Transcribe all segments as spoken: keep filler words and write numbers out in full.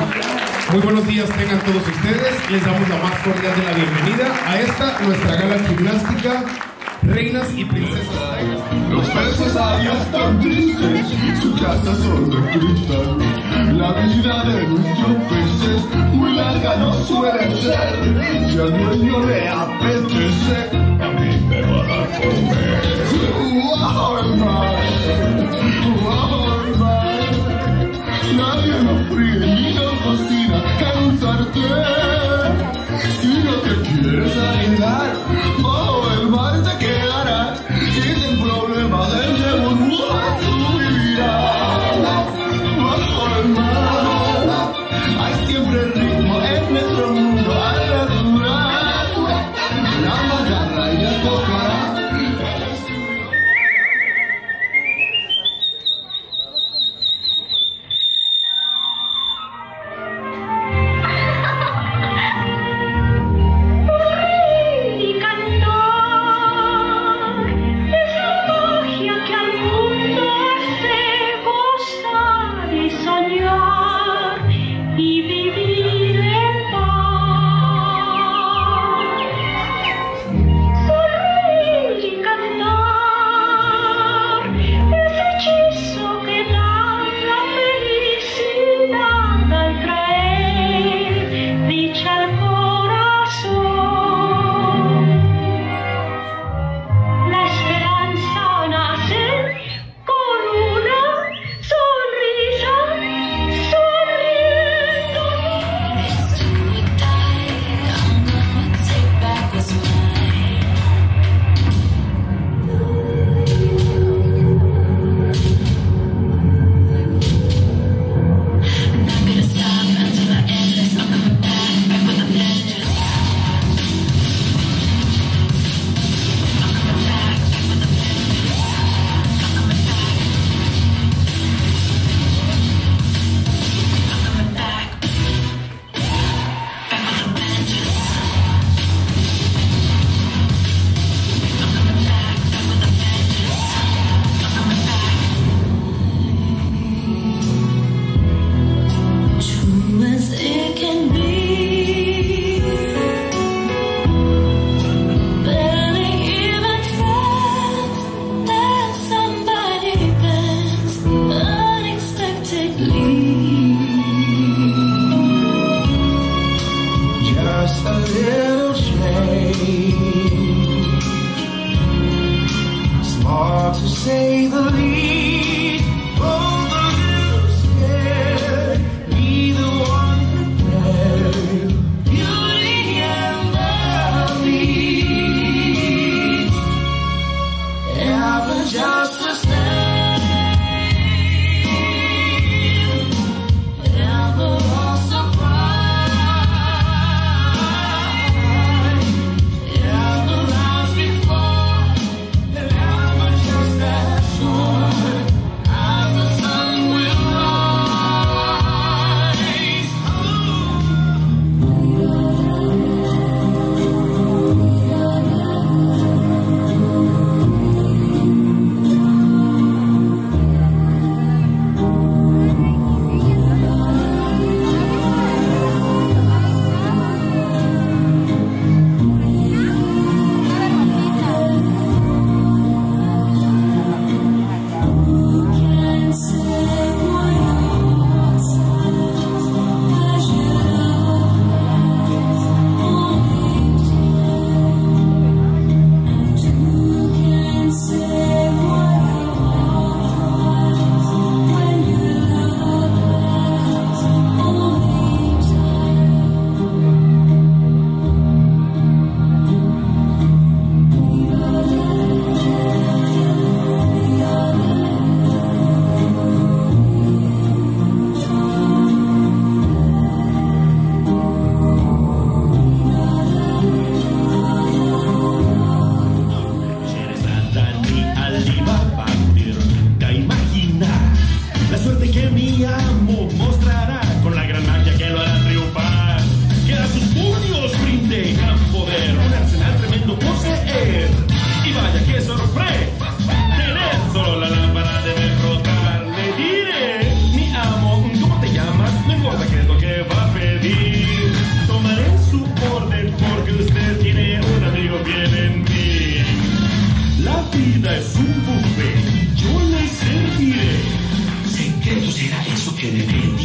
Muy buenos días tengan todos ustedes. Les damos la más cordial de la bienvenida a esta, nuestra gala gimnástica, reinas y princesas. Los peces ahí están tristes, su casa son de cristal. La vida de nuestros peces muy larga no suele ser. Si al dueño le apetece, a mí me van a comer. ¡Wow, el mar! ¡Wow, el mar! Nadie nos fríe ni nos cocina en un sartén. Si no te quieres arriesgar, bajo el mar te quedarás. Y sin problema desde burbujas tú vivirás. Bajo el mar hay siempre ritmo en nuestro mundo al natural. La magarra ya tocará.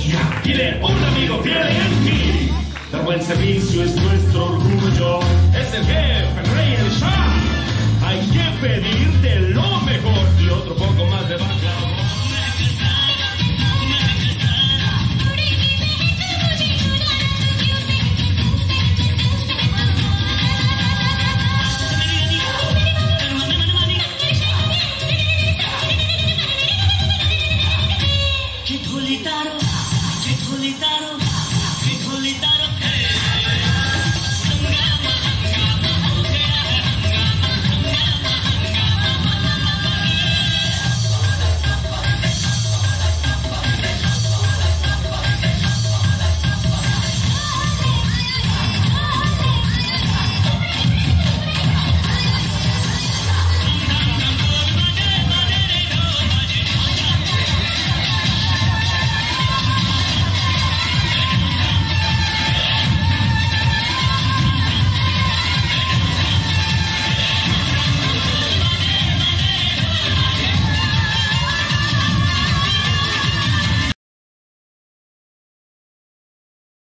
Ya tiene un amigo fiel en ti. Dar buen servicio es nuestro orgullo. Es el jefe, el rey, el shah. Hay que pedirte lo mejor y otro poco más de baklava. Che Dholi taro, che Dholi taro, che Dholi taro.